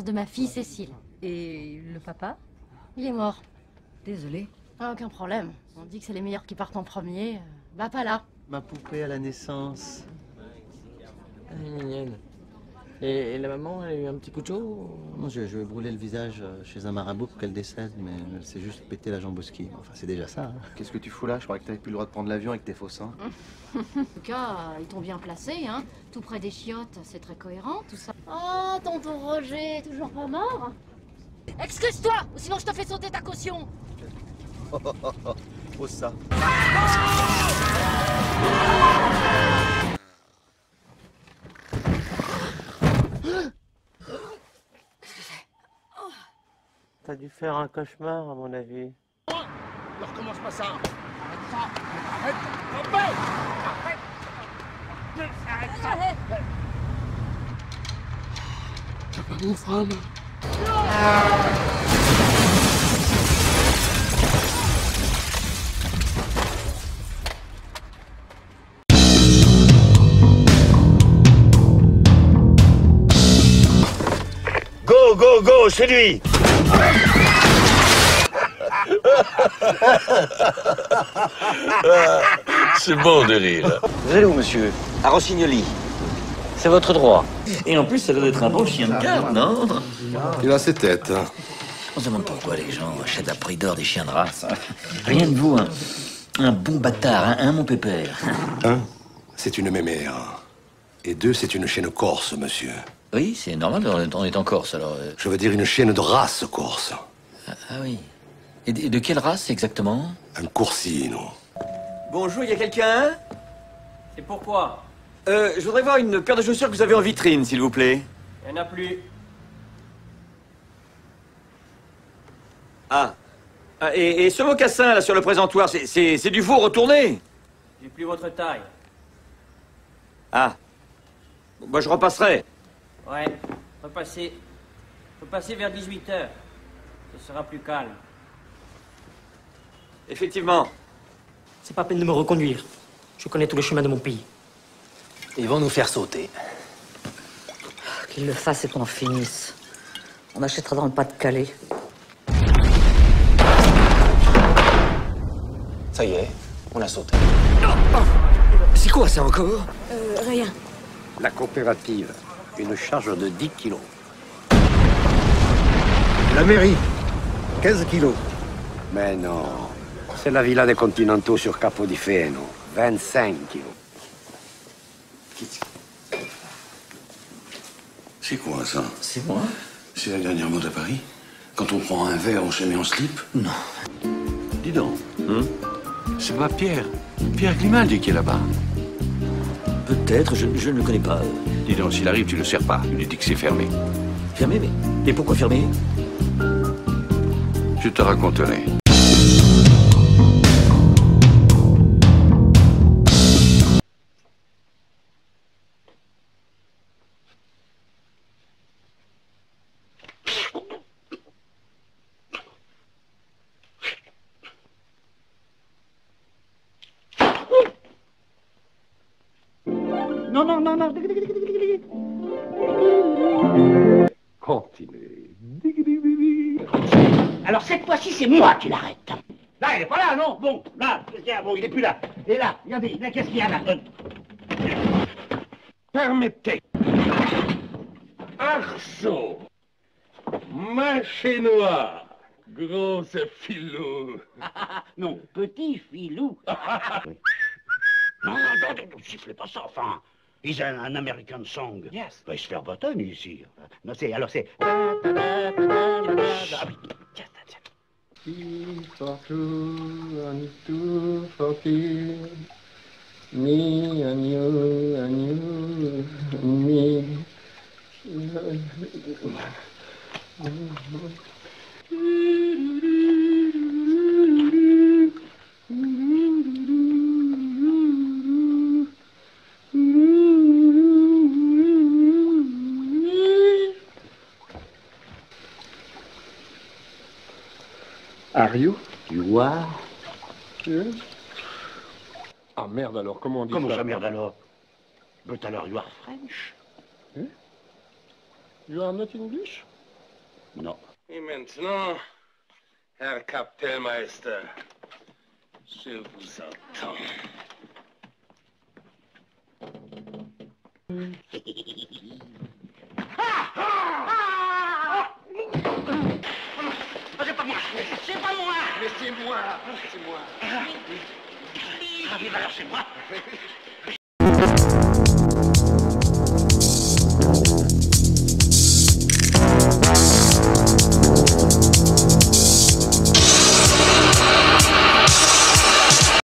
de ma fille Cécile. Et le papa? Il est mort. Désolée. Ah, aucun problème. On dit que c'est les meilleurs qui partent en premier. Bah, pas là. Ma poupée à la naissance. Elle est mignonne. Et la maman, elle a eu un petit coup de chaud? Non, je vais brûler le visage chez un marabout pour qu'elle décède, mais elle s'est juste pété la jambe au ski. Enfin, c'est déjà ça. Hein. Qu'est-ce que tu fous là? Je croyais que t'avais plus le droit de prendre l'avion avec tes faux seins. En tout cas, ils t'ont bien placé, hein. Tout près des chiottes, c'est très cohérent, tout ça. Oh, tonton Roger, toujours pas mort? Excuse-toi, ou sinon je te fais sauter ta caution. Oh ça. T'as dû faire un cauchemar, à mon avis. Ne recommence pas ça. Arrête ça. Arrête. Arrête. Arrête ça. T'as pas mon frère, Go, go, go, c'est lui. C'est bon de rire. Vous allez où, monsieur? À Rossignoli. C'est votre droit. Et en plus, ça doit être un bon chien de garde, non? Il a ses têtes. On se demande pourquoi les gens achètent à prix d'or des chiens de race. Rien ne vaut un bon bâtard, un mon pépère. Un, c'est une mémère. Et deux, c'est une chienne corse, monsieur. Oui, c'est normal, on est en Corse, alors... Je veux dire une chienne de race corse. Ah oui. Et de quelle race, exactement? Un coursino. Bonjour, il y a quelqu'un? Et pourquoi? Je voudrais voir une paire de chaussures que vous avez en vitrine, s'il vous plaît. Il n'y en a plus. Ah. Et ce mocassin, là, sur le présentoir, c'est du faux retourné? J'ai plus votre taille. Ah. Bah, je repasserai. Ouais, repassez vers 18h. Ce sera plus calme. Effectivement. C'est pas peine de me reconduire. Je connais tous les chemins de mon pays. Ils vont nous faire sauter. Qu'ils le fassent et qu'on en finisse. On achètera dans le Pas-de-Calais. Ça y est, on a sauté. C'est quoi ça encore? Rien. La coopérative, une charge de 10 kilos. La mairie, 15 kilos. Mais non, c'est la villa des Continentaux sur Capodifieno, 25 kilos. C'est quoi ça? C'est moi? C'est la dernière mode à Paris? Quand on prend un verre, on se met en slip? Non. Dis donc. C'est pas Pierre. Pierre Grimaldi qui est là-bas. Peut-être, je ne le connais pas. Dis donc, s'il arrive, tu le sers pas. Tu lui dis que c'est fermé. Fermé, mais... Et pourquoi fermé? Je te raconterai. Non, non, non, non. Continuez. Alors cette fois-ci, c'est moi qui l'arrête. Là, il est pas là, non? Bon, là, qu'est-ce qu'il y a? Bon, il est plus là. Et là, regardez, là, qu'est-ce qu'il y a là? Permettez. Arceau. Marché noir. Grosse filou. Non, petit filou. Non, non, non, ne sifflez pas ça, enfin. He's an American song. Yes. Il va se faire bâtonner ici. Non, c'est, alors c'est... Ah oui, tiens, tiens. For true and true for kill. Me and you, me. Are you? You are? Yes. Ah merde alors, comment on dit Comment ça? ça, merde alors? But alors, you are French? You are not English? Non. Et maintenant, Herr Kapellmeister, je vous attends. C'est pas moi! C'est pas moi! Mais c'est moi! C'est moi! Ah, alors c'est moi!